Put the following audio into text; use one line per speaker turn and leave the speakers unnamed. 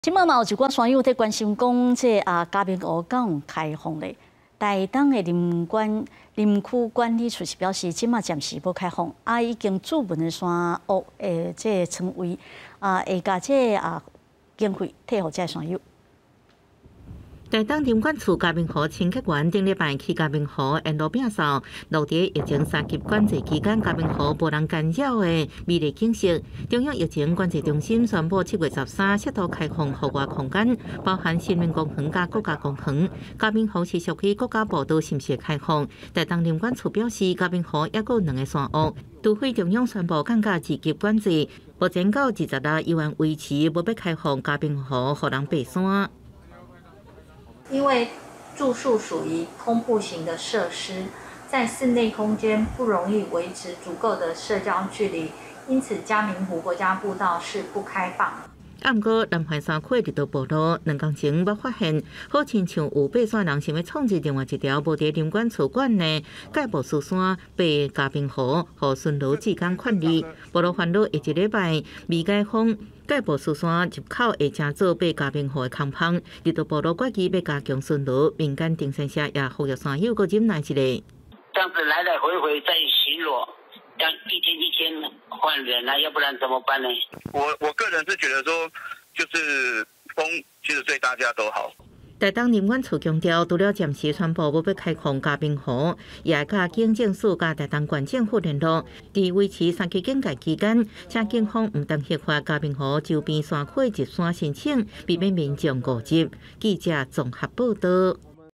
即马嘛有一寡山友在关心讲，嘉明湖敢有开放咧？台东的林区管理处是表示，即马暂时无开放，已经注文的山屋称为会甲经费退互这山友。
台东林管处嘉明湖清洁员顶礼拜去嘉明湖沿路摒扫，落地疫情3级管制期间，嘉明湖无人干扰的美丽景色。中央疫情管制中心宣布7月13适度开放户外空间，包含新民公园甲国家公园。嘉明湖是属于国家步道，是毋是开放？台东林管处表示，嘉明湖还有2个山屋，除非中央宣布降价2级管制，目前到26日依然维持无要开放嘉明湖，互人爬山。
因为住宿属于通铺型的设施，在室内空间不容易维持足够的社交距离，因此嘉明湖国家步道是不开放。
啊，毋过南环山区日道报道，2天前捌发现，好亲像有爬山人想要创制另外一条无伫林管处管内界步苏山爬嘉明湖，和顺路之间劝离。报道烦恼一礼拜未解封。 界步苏山入口会正做爬嘉明湖的空棚，日道报道决议要加强顺路，民间登山社也呼吁山友搁忍耐一下。
这样子来来回回在巡逻，这样一天换人啊，要不然怎么办呢？
我个人是觉得说，就是风其实对大家都好。
台东林管处强调，除了暂时宣布要开放嘉明湖，也甲警政署甲台东县政府联络，在维持3级警戒期间，请警方唔当核发嘉明湖周边山区入山申请，避免民众误入。记者综合报道。